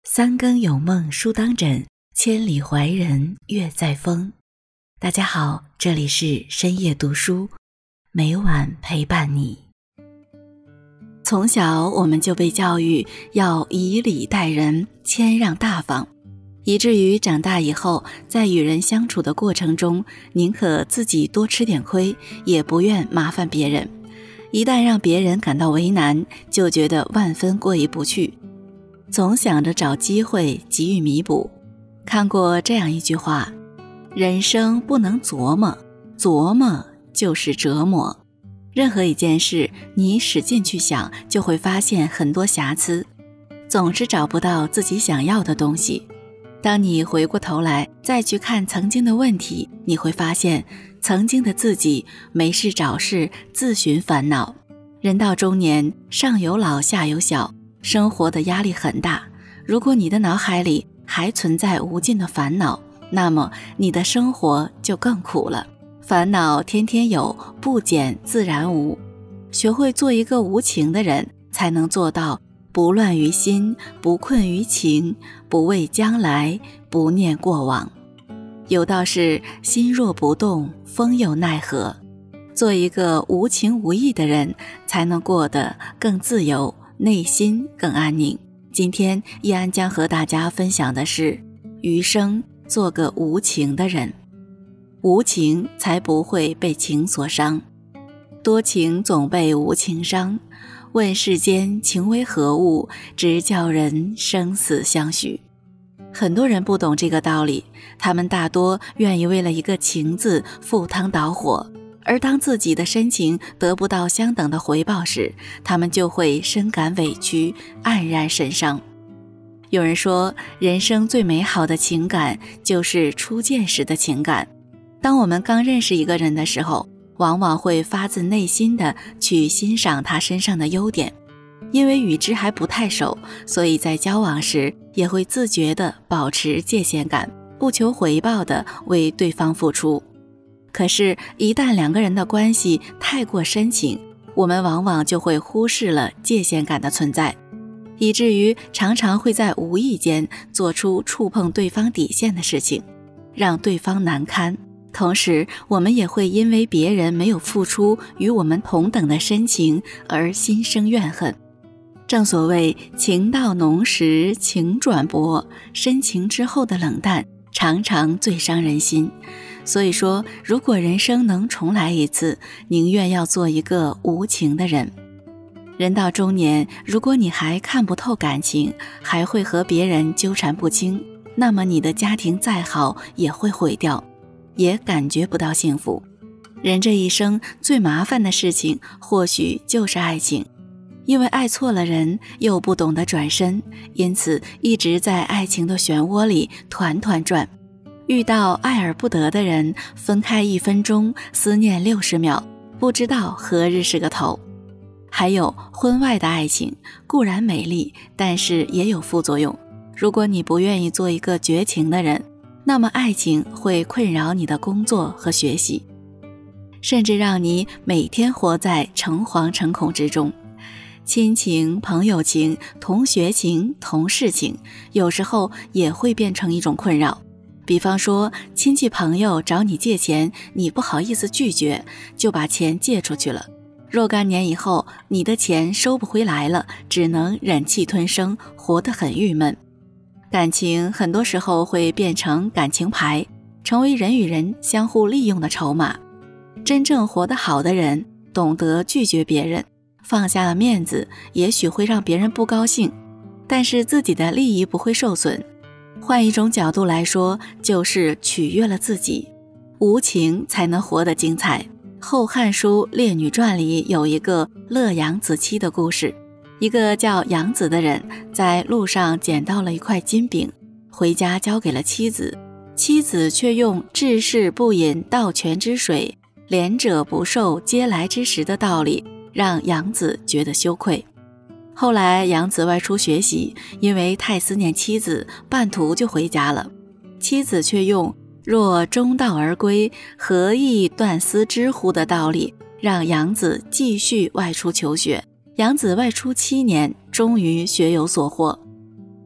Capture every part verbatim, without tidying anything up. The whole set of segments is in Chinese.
三更有梦书当枕，千里怀人月在风。大家好，这里是深夜读书，每晚陪伴你。从小我们就被教育要以礼待人，谦让大方，以至于长大以后，在与人相处的过程中，宁可自己多吃点亏，也不愿麻烦别人。一旦让别人感到为难，就觉得万分过意不去，总想着找机会给予弥补。看过这样一句话，人生不能琢磨，琢磨就是折磨。任何一件事，你使劲去想，就会发现很多瑕疵，总是找不到自己想要的东西。当你回过头来再去看曾经的问题，你会发现曾经的自己没事找事，自寻烦恼。人到中年，上有老下有小，生活的压力很大。如果你的脑海里还存在无尽的烦恼，那么你的生活就更苦了。烦恼天天有，不减自然无。学会做一个无情的人，才能做到不乱于心，不困于情，不畏将来，不念过往。有道是心若不动，风又奈何。做一个无情无义的人，才能过得更自由，内心更安宁。今天易安将和大家分享的是，余生做个无情的人，无情才不会被情所伤。多情总被无情伤，问世间情为何物，直叫人生死相许。很多人不懂这个道理，他们大多愿意为了一个情字赴汤蹈火，而当自己的深情得不到相等的回报时，他们就会深感委屈，黯然神伤。有人说，人生最美好的情感就是初见时的情感。当我们刚认识一个人的时候，往往会发自内心的去欣赏他身上的优点，因为与之还不太熟，所以在交往时也会自觉地保持界限感，不求回报地为对方付出。可是，一旦两个人的关系太过深情，我们往往就会忽视了界限感的存在，以至于常常会在无意间做出触碰对方底线的事情，让对方难堪。同时，我们也会因为别人没有付出与我们同等的深情而心生怨恨。正所谓情到浓时情转薄，深情之后的冷淡常常最伤人心。所以说，如果人生能重来一次，宁愿要做一个无情的人。人到中年，如果你还看不透感情，还会和别人纠缠不清，那么你的家庭再好也会毁掉，也感觉不到幸福。人这一生最麻烦的事情，或许就是爱情。因为爱错了人，又不懂得转身，因此一直在爱情的漩涡里团团转。遇到爱而不得的人，分开一分钟，思念六十秒，不知道何日是个头。还有婚外的爱情，固然美丽，但是也有副作用。如果你不愿意做一个绝情的人，那么爱情会困扰你的工作和学习，甚至让你每天活在诚惶诚恐之中。亲情、朋友情、同学情、同事情，有时候也会变成一种困扰。比方说，亲戚朋友找你借钱，你不好意思拒绝，就把钱借出去了。若干年以后，你的钱收不回来了，只能忍气吞声，活得很郁闷。感情很多时候会变成感情牌，成为人与人相互利用的筹码。真正活得好的人，懂得拒绝别人，放下了面子，也许会让别人不高兴，但是自己的利益不会受损。换一种角度来说，就是取悦了自己。无情才能活得精彩。后汉书《列女传》里有一个乐养子期的故事。一个叫杨子的人在路上捡到了一块金饼，回家交给了妻子，妻子却用治世不饮盗泉之水，怜者不受嗟来之食的道理让杨子觉得羞愧。后来杨子外出学习，因为太思念妻子，半途就回家了。妻子却用若中道而归，何以断丝之乎的道理让杨子继续外出求学。杨子外出七年，终于学有所获。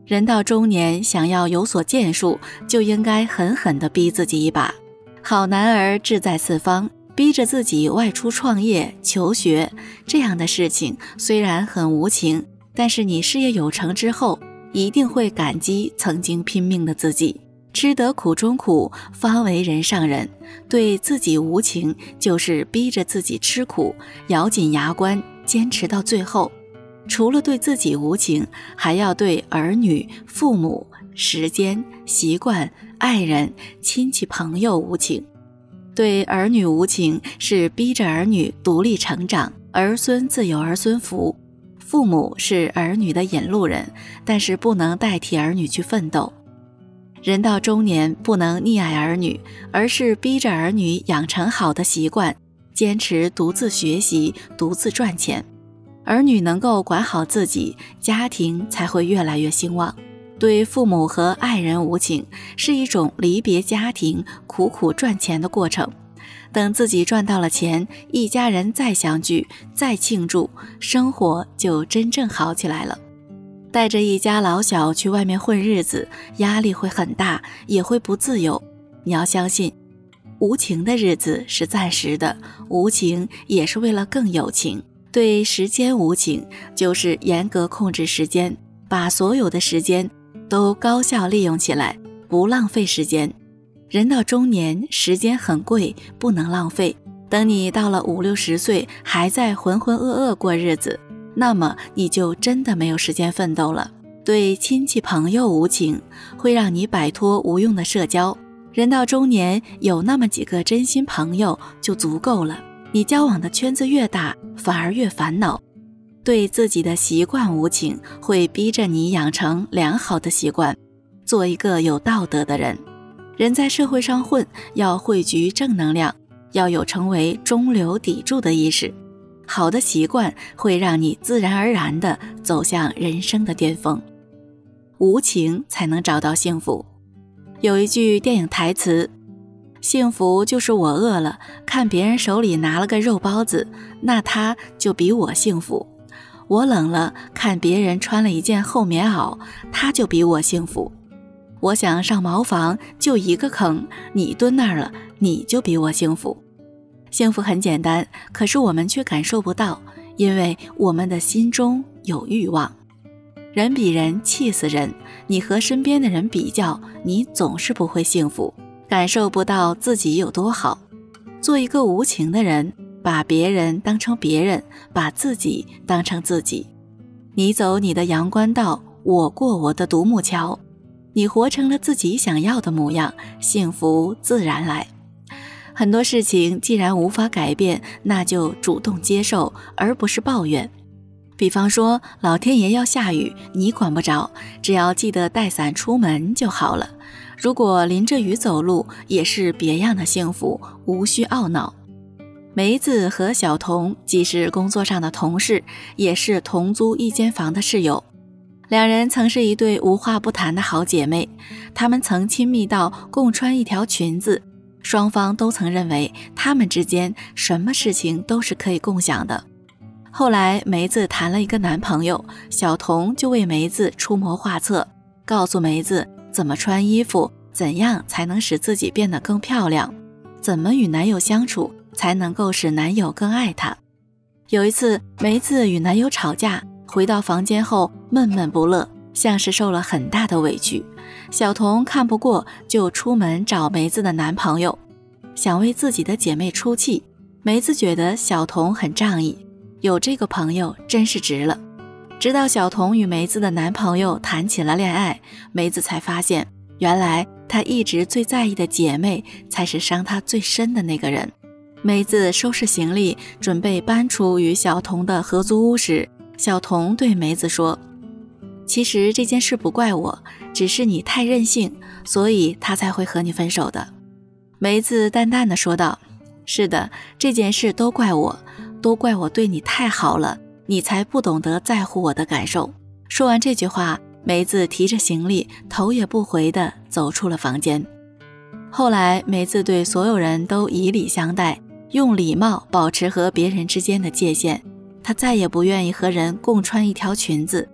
人到中年，想要有所建树，就应该狠狠地逼自己一把。好男儿志在四方，逼着自己外出创业、求学，这样的事情虽然很无情，但是你事业有成之后，一定会感激曾经拼命的自己。吃得苦中苦，方为人上人。对自己无情，就是逼着自己吃苦，咬紧牙关，坚持到最后。除了对自己无情，还要对儿女、父母、时间、习惯、爱人、亲戚朋友无情。对儿女无情，是逼着儿女独立成长，儿孙自有儿孙福。父母是儿女的引路人，但是不能代替儿女去奋斗。人到中年，不能溺爱儿女，而是逼着儿女养成好的习惯，坚持独自学习，独自赚钱。儿女能够管好自己，家庭才会越来越兴旺。对父母和爱人无情，是一种离别家庭、苦苦赚钱的过程。等自己赚到了钱，一家人再相聚，再庆祝，生活就真正好起来了。带着一家老小去外面混日子，压力会很大，也会不自由。你要相信，无情的日子是暂时的，无情也是为了更有情。对时间无情，就是严格控制时间，把所有的时间都高效利用起来，不浪费时间。人到中年，时间很贵，不能浪费。等你到了五六十岁，还在浑浑噩噩过日子，那么你就真的没有时间奋斗了。对亲戚朋友无情，会让你摆脱无用的社交。人到中年，有那么几个真心朋友就足够了。你交往的圈子越大，反而越烦恼。对自己的习惯无情，会逼着你养成良好的习惯，做一个有道德的人。人在社会上混，要汇聚正能量，要有成为中流砥柱的意识。好的习惯会让你自然而然地走向人生的巅峰。无情才能找到幸福。有一句电影台词，幸福就是我饿了，看别人手里拿了个肉包子，那他就比我幸福。我冷了，看别人穿了一件厚棉袄，他就比我幸福。我想上茅房，就一个坑，你蹲那儿了，你就比我幸福。幸福很简单，可是我们却感受不到，因为我们的心中有欲望。人比人气死人，你和身边的人比较，你总是不会幸福，感受不到自己有多好。做一个无情的人，把别人当成别人，把自己当成自己。你走你的阳关道，我过我的独木桥。你活成了自己想要的模样，幸福自然来。很多事情既然无法改变，那就主动接受，而不是抱怨。比方说，老天爷要下雨，你管不着，只要记得带伞出门就好了。如果淋着雨走路，也是别样的幸福，无需懊恼。梅子和小童既是工作上的同事，也是同租一间房的室友。两人曾是一对无话不谈的好姐妹，她们曾亲密到共穿一条裙子，双方都曾认为她们之间什么事情都是可以共享的。后来梅子谈了一个男朋友，小童就为梅子出谋划策，告诉梅子怎么穿衣服，怎样才能使自己变得更漂亮，怎么与男友相处才能够使男友更爱她。有一次，梅子与男友吵架，回到房间后闷闷不乐，像是受了很大的委屈。小童看不过，就出门找梅子的男朋友，想为自己的姐妹出气。梅子觉得小童很仗义，有这个朋友真是值了。直到小童与梅子的男朋友谈起了恋爱，梅子才发现，原来她一直最在意的姐妹才是伤她最深的那个人。梅子收拾行李，准备搬出与小童的合租屋时，小童对梅子说，其实这件事不怪我，只是你太任性，所以他才会和你分手的。梅子淡淡地说道，是的，这件事都怪我，都怪我对你太好了，你才不懂得在乎我的感受。说完这句话，梅子提着行李，头也不回地走出了房间。后来梅子对所有人都以礼相待，用礼貌保持和别人之间的界限。她再也不愿意和人共穿一条裙子。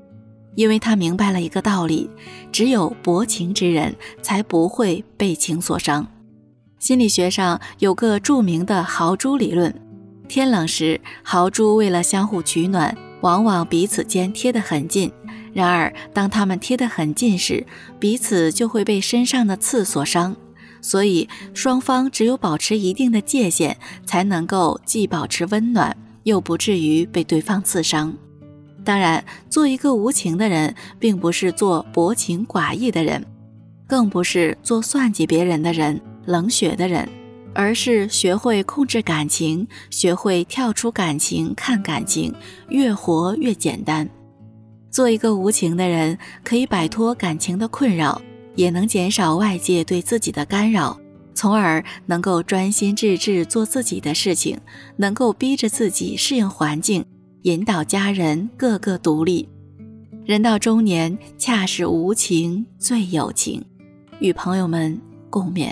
因为他明白了一个道理，只有薄情之人才不会被情所伤。心理学上有个著名的豪猪理论，天冷时，豪猪为了相互取暖，往往彼此间贴得很近，然而当它们贴得很近时，彼此就会被身上的刺所伤，所以双方只有保持一定的界限，才能够既保持温暖，又不至于被对方刺伤。当然，做一个无情的人，并不是做薄情寡义的人，更不是做算计别人的人、冷血的人，而是学会控制感情，学会跳出感情看感情，越活越简单。做一个无情的人，可以摆脱感情的困扰，也能减少外界对自己的干扰，从而能够专心致志做自己的事情，能够逼着自己适应环境，引导家人个个独立。人到中年，恰是无情最有情，与朋友们共勉。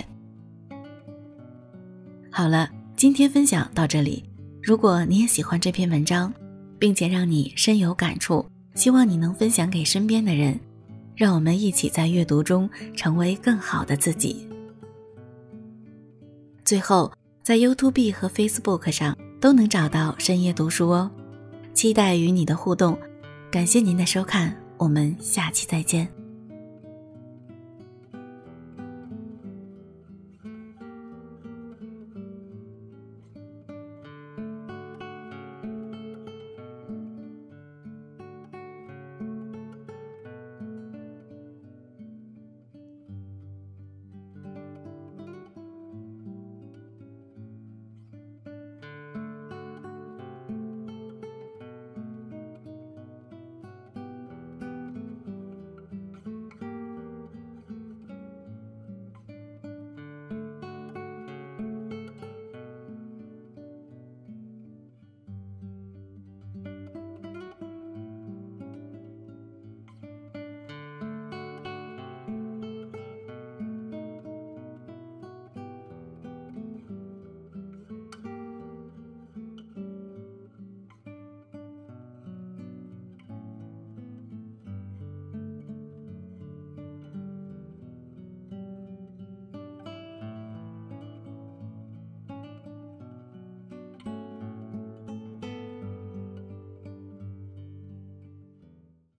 好了，今天分享到这里。如果你也喜欢这篇文章，并且让你深有感触，希望你能分享给身边的人，让我们一起在阅读中成为更好的自己。最后，在 YouTube 和 Facebook 上都能找到深夜读书哦，期待与你的互动。感谢您的收看，我们下期再见。